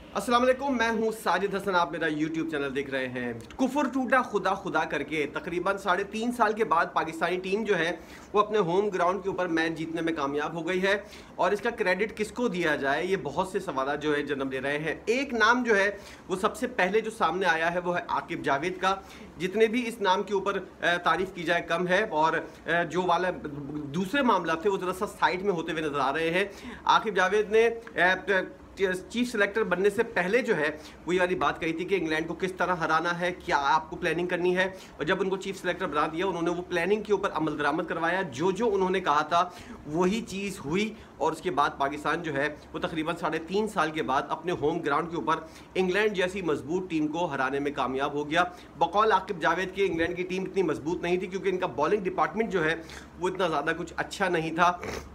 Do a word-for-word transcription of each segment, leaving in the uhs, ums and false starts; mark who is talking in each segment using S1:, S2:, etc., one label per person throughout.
S1: अस्सलाम वालेकुम, मैं हूं साजिद हसन। आप मेरा यूट्यूब चैनल देख रहे हैं। कुफर टूटा खुदा खुदा करके तकरीबन साढ़े तीन साल के बाद पाकिस्तानी टीम जो है वो अपने होम ग्राउंड के ऊपर मैच जीतने में कामयाब हो गई है। और इसका क्रेडिट किसको दिया जाए, ये बहुत से सवाल जो है जन्म ले रहे हैं। एक नाम जो है वो सबसे पहले जो सामने आया है वो है आकिब जावेद का। जितने भी इस नाम के ऊपर तारीफ़ की जाए कम है, और जो वाला दूसरे मामला थे वो ज़रा सा साइड में होते हुए नजर आ रहे हैं। आकिब जावेद ने चीफ सेलेक्टर बनने से पहले जो है वो ये वाली बात कही थी कि इंग्लैंड को किस तरह हराना है, क्या आपको प्लानिंग करनी है। और जब उनको चीफ सेलेक्टर बना दिया, उन्होंने वो प्लानिंग के ऊपर अमल दरामद करवाया। जो जो उन्होंने कहा था वही चीज़ हुई, और उसके बाद पाकिस्तान जो है वो तकरीबन साढ़े तीन साल के बाद अपने होम ग्राउंड के ऊपर इंग्लैंड जैसी मजबूत टीम को हराने में कामयाब हो गया। बकौल आकिब जावेद के इंग्लैंड की टीम इतनी मजबूत नहीं थी, क्योंकि इनका बॉलिंग डिपार्टमेंट जो है वो इतना ज़्यादा कुछ अच्छा नहीं था।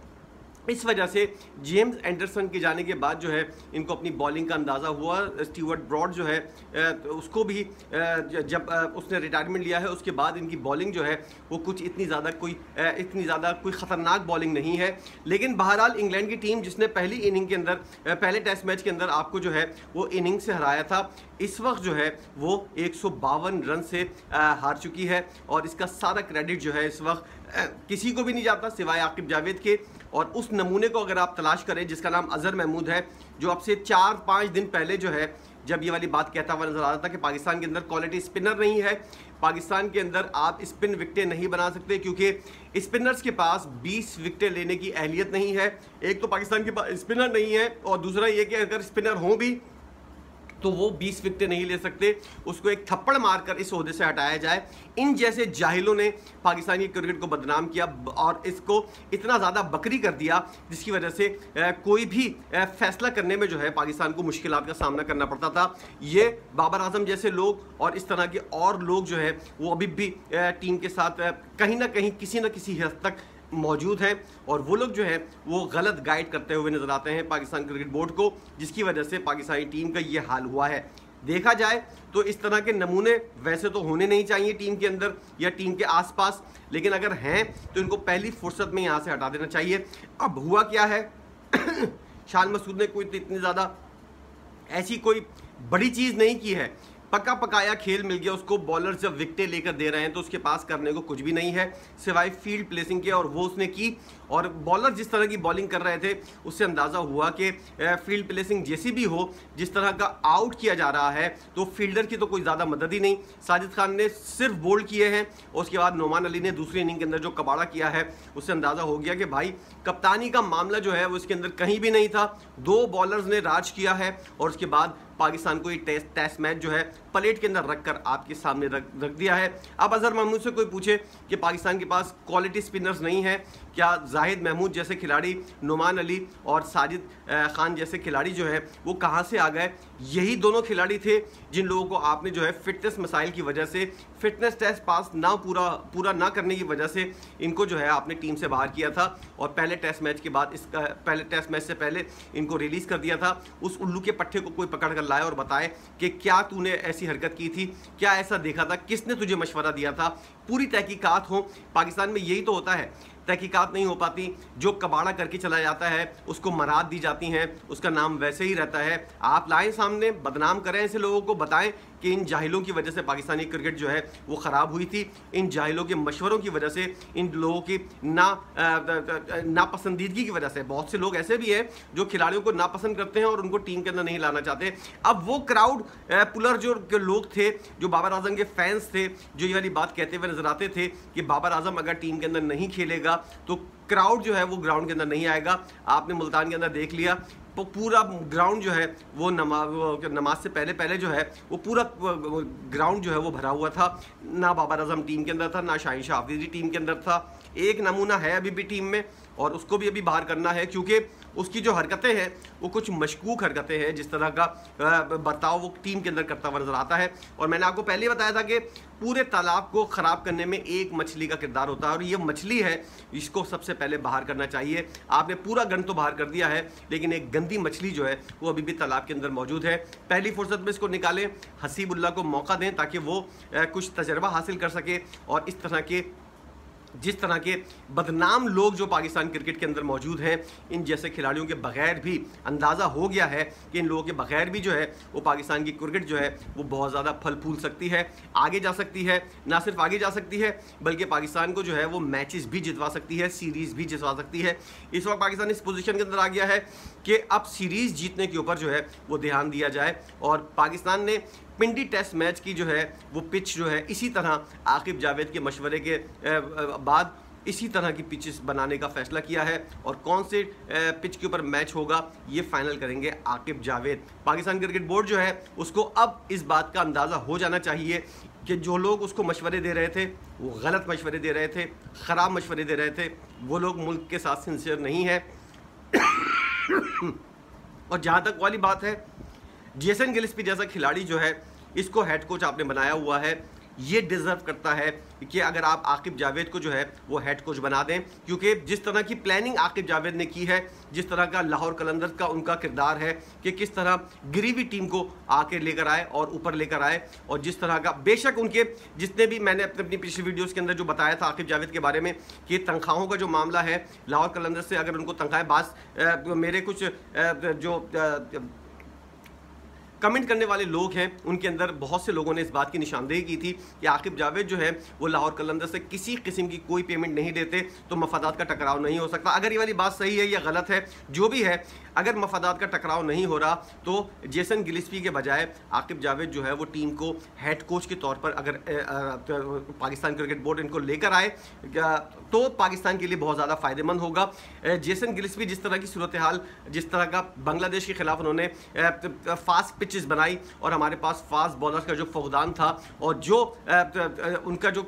S1: इस वजह से जेम्स एंडरसन के जाने के बाद जो है इनको अपनी बॉलिंग का अंदाज़ा हुआ। स्टीवर्ट ब्रॉड जो है उसको भी जब उसने रिटायरमेंट लिया है उसके बाद इनकी बॉलिंग जो है वो कुछ इतनी ज़्यादा कोई इतनी ज़्यादा कोई ख़तरनाक बॉलिंग नहीं है। लेकिन बहरहाल इंग्लैंड की टीम जिसने पहली इनिंग के अंदर पहले टेस्ट मैच के अंदर आपको जो है वो इनिंग से हराया था, इस वक्त जो है वो एक सौ बावन रन से हार चुकी है। और इसका सारा क्रेडिट जो है इस वक्त किसी को भी नहीं जाता सिवाय आकिब जावेद के। और उस नमूने को अगर आप तलाश करें जिसका नाम अजहर महमूद है, जो अब से चार पाँच दिन पहले जो है जब ये वाली बात कहता हुआ नजर आ रहा था कि पाकिस्तान के अंदर क्वालिटी स्पिनर नहीं है, पाकिस्तान के अंदर आप स्पिन विकेटें नहीं बना सकते, क्योंकि स्पिनर्स के पास बीस विकेटें लेने की अहलियत नहीं है। एक तो पाकिस्तान के पास स्पिनर नहीं है, और दूसरा ये कि अगर स्पिनर हों भी तो वो बीस विकेटें नहीं ले सकते। उसको एक थप्पड़ मारकर इस ओहदे से हटाया जाए। इन जैसे जाहिलों ने पाकिस्तानी क्रिकेट को बदनाम किया और इसको इतना ज़्यादा बकरी कर दिया, जिसकी वजह से कोई भी फैसला करने में जो है पाकिस्तान को मुश्किलात का सामना करना पड़ता था। ये बाबर आजम जैसे लोग और इस तरह के और लोग जो है वो अभी भी टीम के साथ कहीं ना कहीं किसी न किसी हद तक मौजूद हैं, और वो लोग जो है वो गलत गाइड करते हुए नजर आते हैं पाकिस्तान क्रिकेट बोर्ड को, जिसकी वजह से पाकिस्तानी टीम का ये हाल हुआ है। देखा जाए तो इस तरह के नमूने वैसे तो होने नहीं चाहिए टीम के अंदर या टीम के आसपास, लेकिन अगर हैं तो इनको पहली फुर्सत में यहाँ से हटा देना चाहिए। अब हुआ क्या है शान मसूद ने कोई इतनी ज़्यादा ऐसी कोई बड़ी चीज़ नहीं की है, पका पकाया खेल मिल गया उसको। बॉलर्स जब विकेटें लेकर दे रहे हैं तो उसके पास करने को कुछ भी नहीं है सिवाय फील्ड प्लेसिंग के, और वो उसने की। और बॉलर जिस तरह की बॉलिंग कर रहे थे उससे अंदाज़ा हुआ कि फील्ड प्लेसिंग जैसी भी हो, जिस तरह का आउट किया जा रहा है तो फील्डर की तो कोई ज़्यादा मदद ही नहीं। साजिद खान ने सिर्फ बोल्ड किए हैं, और उसके बाद नोमान अली ने दूसरी इनिंग के अंदर जो कबाड़ा किया है उससे अंदाज़ा हो गया कि भाई कप्तानी का मामला जो है वो इसके अंदर कहीं भी नहीं था। दो बॉलर्स ने राज किया है, और उसके बाद पाकिस्तान को ये टेस्ट टेस्ट मैच जो है प्लेट के अंदर रखकर आपके सामने रख रख दिया है। अब अजहर महमूद से कोई पूछे कि पाकिस्तान के पास क्वालिटी स्पिनर्स नहीं है क्या, जाहिद महमूद जैसे खिलाड़ी, नुमान अली और साजिद खान जैसे खिलाड़ी जो है वो कहाँ से आ गए? यही दोनों खिलाड़ी थे जिन लोगों को आपने जो है फिटनेस मसाइल की वजह से, फिटनेस टेस्ट पास ना पूरा पूरा ना करने की वजह से इनको जो है आपने टीम से बाहर किया था, और पहले टेस्ट मैच के बाद इसका पहले टेस्ट मैच से पहले इनको रिलीज़ कर दिया था। उस उल्लू के पट्टे को कोई पकड़ कर लाए और बताए कि क्या तूने ऐसी हरकत की थी, क्या ऐसा देखा था, किसने तुझे मशवरा दिया था। पूरी तहकीकात हो। पाकिस्तान में यही तो होता है, तहकीकात नहीं हो पाती, जो कबाड़ा करके चला जाता है उसको मराद दी जाती हैं, उसका नाम वैसे ही रहता है। आप लाएं सामने, बदनाम करें ऐसे लोगों को, बताएं कि इन जाहिलों की वजह से पाकिस्तानी क्रिकेट जो है वो ख़राब हुई थी, इन जाहिलों के मशवरों की वजह से, इन लोगों की ना नापसंदीदगी की वजह से। बहुत से लोग ऐसे भी हैं जो खिलाड़ियों को नापसंद करते हैं और उनको टीम के अंदर नहीं लाना चाहते। अब वो क्राउड पुलर जो लोग थे, जो बाबर आजम के फैंस थे, जो ये वाली बात कहते हुए नजर आते थे कि बाबर आजम अगर टीम के अंदर नहीं खेलेगा तो क्राउड जो है वो ग्राउंड के अंदर नहीं आएगा। आपने मुल्तान के अंदर देख लिया, तो पूरा ग्राउंड जो है वो नमाज नमाज से पहले पहले जो है वो पूरा ग्राउंड जो है वो भरा हुआ था। ना बाबर आजम टीम के अंदर था, ना शाहीन शाह अफरीदी टीम के अंदर था। एक नमूना है अभी भी टीम में, और उसको भी अभी बाहर करना है, क्योंकि उसकी जो हरकतें हैं वो कुछ मशकूक हरकतें हैं। जिस तरह का बर्ताव वो टीम के अंदर करता हुआ नजर आता है। और मैंने आपको पहले बताया था कि पूरे तालाब को ख़राब करने में एक मछली का किरदार होता है, और ये मछली है, इसको सबसे पहले बाहर करना चाहिए। आपने पूरा गन तो बाहर कर दिया है, लेकिन एक गंदी मछली जो है वो अभी भी तालाब के अंदर मौजूद है। पहली फुर्सत में इसको निकालें, हसीबुल्लाह को मौका दें ताकि वो कुछ तजर्बा हासिल कर सके और इस तरह के जिस तरह के बदनाम लोग जो पाकिस्तान क्रिकेट के अंदर मौजूद हैं, इन जैसे खिलाड़ियों के बगैर भी अंदाज़ा हो गया है कि इन लोगों के बगैर भी जो है वो पाकिस्तान की क्रिकेट जो है वो बहुत ज़्यादा फल फूल सकती है, आगे जा सकती है। ना सिर्फ आगे जा सकती है बल्कि पाकिस्तान को जो है वो मैचेस भी जितवा सकती है, सीरीज़ भी जितवा सकती है। इस वक्त पाकिस्तान इस पोजीशन के अंदर आ गया है कि अब सीरीज़ जीतने के ऊपर जो है वो ध्यान दिया जाए। और पाकिस्तान ने पिंडी टेस्ट मैच की जो है वो पिच जो है इसी तरह आकिब जावेद के मशवरे के बाद इसी तरह की पिचेस बनाने का फैसला किया है, और कौन से पिच के ऊपर मैच होगा ये फाइनल करेंगे आकिब जावेद। पाकिस्तान क्रिकेट बोर्ड जो है उसको अब इस बात का अंदाज़ा हो जाना चाहिए कि जो लोग उसको मशवरे दे रहे थे वो गलत मशवरे दे रहे थे, ख़राब मशवरे दे रहे थे, वो लोग मुल्क के साथ सिंसियर नहीं है। और जहाँ तक वाली बात है, जेसन गिल्स्पी जैसा खिलाड़ी जो है इसको हेड कोच आपने बनाया हुआ है, ये डिज़र्व करता है कि अगर आप आकिब जावेद को जो है वो हेड कोच बना दें, क्योंकि जिस तरह की प्लानिंग आकिब जावेद ने की है, जिस तरह का लाहौर कलंदर्स का उनका किरदार है कि किस तरह गिरी हुई टीम को आके लेकर आए और ऊपर लेकर आए, और जिस तरह का बेशक उनके जितने भी मैंने अपने अपनी पिछली वीडियोस के अंदर जो बताया था आकिब जावेद के बारे में कि तनख्वाहों का जो मामला है, लाहौर कलंदर्स से अगर उनको तनख्वाहें बास मेरे कुछ जो कमेंट करने वाले लोग हैं उनके अंदर बहुत से लोगों ने इस बात की निशानदेही की थी कि आकिब जावेद जो है वो लाहौर कलंदर से किसी किस्म की कोई पेमेंट नहीं देते तो मफादात का टकराव नहीं हो सकता। अगर ये वाली बात सही है या गलत है, जो भी है, अगर मफादात का टकराव नहीं हो रहा तो जेसन गिल्स्पी के बजाय आकिब जावेद जो है वो टीम को हेड कोच के तौर पर अगर पाकिस्तान क्रिकेट बोर्ड इनको लेकर आए तो पाकिस्तान के लिए बहुत ज़्यादा फ़ायदेमंद होगा। जेसन गिल्स्पी जिस तरह की सूरत हाल, जिस तरह का बांग्लादेश के खिलाफ उन्होंने फास्ट पिचेस बनाई और हमारे पास फास्ट बॉलर्स का जो फौकदान था और जो उनका जो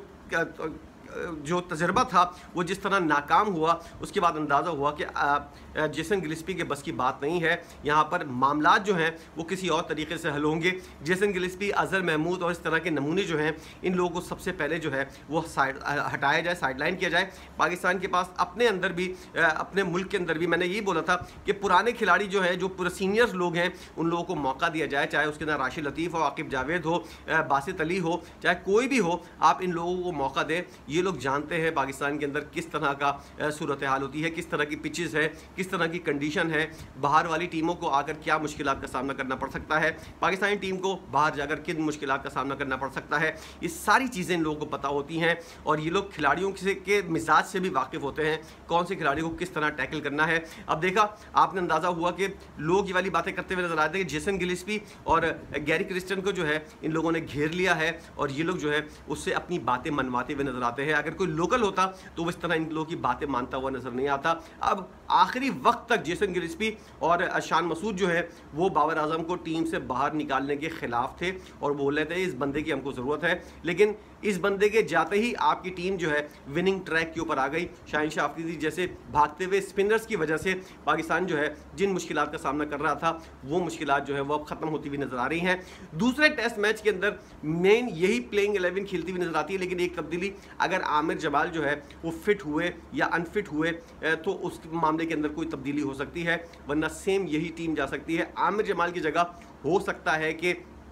S1: जो तजर्बा था वो जिस तरह नाकाम हुआ, उसके बाद अंदाज़ा हुआ कि जेसन गिल्स्पी के बस की बात नहीं है। यहाँ पर मामलात जो हैं वो किसी और तरीके से हल होंगे। जेसन गिल्स्पी, अजहर महमूद और इस तरह के नमूने जो हैं, इन लोगों को सबसे पहले जो है वो साइड हटाया जाए, साइडलाइन किया जाए। पाकिस्तान के पास अपने अंदर भी, अपने मुल्क के अंदर भी, मैंने यही बोला था कि पुराने खिलाड़ी जो हैं, जो पूरे सीनियर्स लोग हैं, उन लोगों को मौका दिया जाए, चाहे उसके अंदर राशिद लतीफ़ हो, आकिब जावेद हो, बासित अली हो, चाहे कोई भी हो, आप इन लोगों को मौका दें। ये लोग जानते हैं पाकिस्तान के अंदर किस तरह का सूरत हाल होती है, किस तरह की पिचेस है, किस तरह की कंडीशन है, बाहर वाली टीमों को आकर क्या मुश्किलात का सामना करना पड़ सकता है, पाकिस्तानी टीम को बाहर जाकर किन मुश्किलात का सामना करना पड़ सकता है। ये सारी चीज़ें इन लोगों को पता होती हैं और ये लोग खिलाड़ियों से के मिजाज से भी वाकिफ़ होते हैं, कौन से खिलाड़ी को किस तरह टैकल करना है। अब देखा आपने, अंदाज़ा हुआ कि लोग ये वाली बातें करते हुए नजर आते हैं कि जेसन गिल्स्पी और गैरी क्रिस्टन को जो है इन लोगों ने घेर लिया है और ये लोग जो है उससे अपनी बातें मनवाते हुए नजर आते हैं। अगर कोई लोकल होता तो वो इस तरह इन लोगों की बातें मानता हुआ नजर नहीं आता। अब आखिरी वक्त तक जेसन गिल्स्पी और शान मसूद जो है वो बाबर आजम को टीम से बाहर निकालने के खिलाफ थे और बोल रहे थे इस बंदे की हमको ज़रूरत है, लेकिन इस बंदे के जाते ही आपकी टीम जो है विनिंग ट्रैक के ऊपर आ गई। शाहीन शाह अफरीदी जैसे भागते हुए स्पिनर्स की वजह से पाकिस्तान जो है जिन मुश्किलात का सामना कर रहा था वो मुश्किलात जो है वो अब ख़त्म होती हुई नज़र आ रही हैं। दूसरे टेस्ट मैच के अंदर मेन यही प्लेइंग इलेवन खेलती हुई नज़र आती है, लेकिन एक तब्दीली, अगर आमिर जमाल जो है वो फिट हुए या अनफिट हुए तो उस मामले के अंदर कोई तब्दीली हो सकती है, वरना सेम यही टीम जा सकती है। आमिर जमाल की जगह हो सकता है कि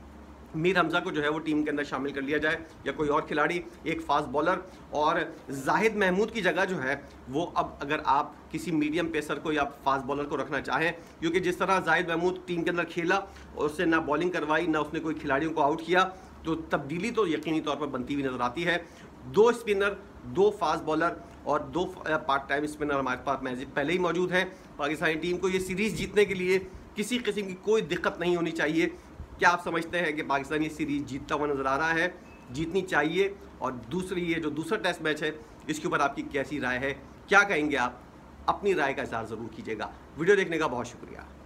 S1: मीर हमजा को जो है वो टीम के अंदर शामिल कर लिया जाए या कोई और खिलाड़ी, एक फास्ट बॉलर, और जाहिद महमूद की जगह जो है वो अब अगर आप किसी मीडियम पेसर को या फास्ट बॉलर को रखना चाहें, क्योंकि जिस तरह जाहिद महमूद टीम के अंदर खेला और उससे ना बॉलिंग करवाई ना उसने कोई खिलाड़ियों को आउट किया, तो तब्दीली तो यकीनी तौर पर बनती हुई नज़र आती है। दो स्पिनर, दो फास्ट बॉलर और दो पार्ट टाइम स्पिनर हमारे पास मैच पहले ही मौजूद हैं। पाकिस्तानी टीम को ये सीरीज़ जीतने के लिए किसी किस्म की कोई दिक्कत नहीं होनी चाहिए। क्या आप समझते हैं कि पाकिस्तान ये सीरीज़ जीतता हुआ नज़र आ रहा है? जीतनी चाहिए। और दूसरी, ये जो दूसरा टेस्ट मैच है इसके ऊपर आपकी कैसी राय है, क्या कहेंगे आप? अपनी राय का इज़हार ज़रूर कीजिएगा। वीडियो देखने का बहुत शुक्रिया।